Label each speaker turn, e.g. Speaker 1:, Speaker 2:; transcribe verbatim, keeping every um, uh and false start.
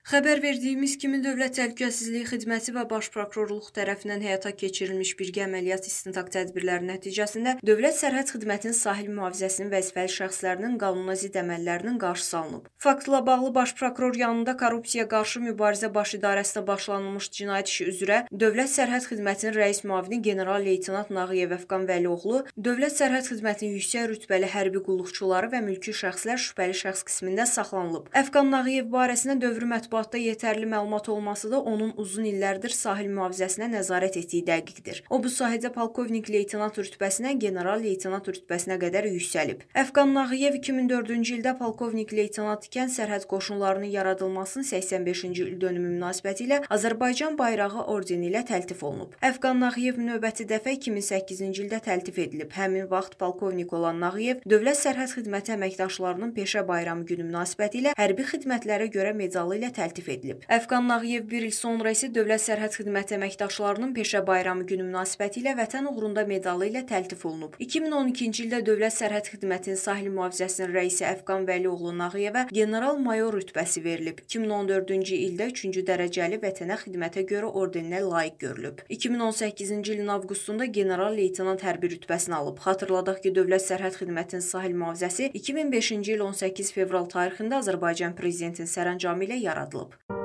Speaker 1: Xəbər verdiyimiz kimi Dövlət Təhlükəsizlik Xidməti və Baş Prokurorluq tərəfindən həyata keçirilmiş birgə əməliyyat istintaq tədbirləri nəticəsində Dövlət Sərhəd Xidmətinin sahil mühafizəsinin vəzifəli şəxslərinin qanuna zidd əməllərinin qarşısı alınıb. Faktla bağlı Baş Prokuror yanında Korrupsiyaya qarşı mübarizə baş idarəsində başlanılmış cinayət işi üzrə Dövlət Sərhəd Xidmətinin rəis müavini general-leytenant Nağıyev Əfqan Vəlioğlu, Dövlət Sərhəd Xidmətinin yüksək rütbəli hərbi qulluqçuları və mülki şəxslər şübhəli şəxs qismində saxlanılıb. Əfqan Nağıyev barəsində dövrü mətbuatda yetərli məlumat olması da onun uzun illərdir sahil mühafizəsinə nəzarət etdiyi dəqiqdir. O, bu sahədə polkovnik-leytenant rütbəsinə, general-leytenant rütbəsinə qədər yüksəlib. Əfqan Nağıyev iki min dördüncü ildə polkovnik-leytenant ikən sərhəd qoşunlarının yaradılmasının səksən beşinci il dönümü münasibətilə Azərbaycan bayrağı ordeni ilə təltif olunub. Əfqan Nağıyev növbəti dəfə iki min səkkizinci ildə təltif edilib. Həmin vaxt polkovnik olan Nağıyev Dövlət Sərhəd Xidməti əməkdaşlarının peşə bayramı günü münasibətilə hərbi xidmətlərə görə medalı ilə təltif edilib. Əfqan Nağıyev bir il sonra isə Dövlət Sərhəd Xidməti əməkdaşlarının peşə bayramı günü münasibətilə Vətən uğrunda medalı ilə təltif olunub. iki min on ikinci ildə Dövlət Sərhəd Xidmətinin sahil mühafizəsinin rəisi Əfqan Vəlioğlu Nağıyevə general-mayor rütbəsi verilib. iki min on dördüncü ildə üçüncü dərəcəli Vətənə xidmətə görə ordeninə layiq görülüb. iki min on səkkizinci ilin avqustunda general-leytenant hərbi rütbəsini alıb. Xatırladaq ki, Dövlət Sərhəd Xidmətinin sahil mühafizəsi iki min beşinci il on səkkiz fevral tarixində Azərbaycan prezidentinin sərəncamı ilə yaradılıb.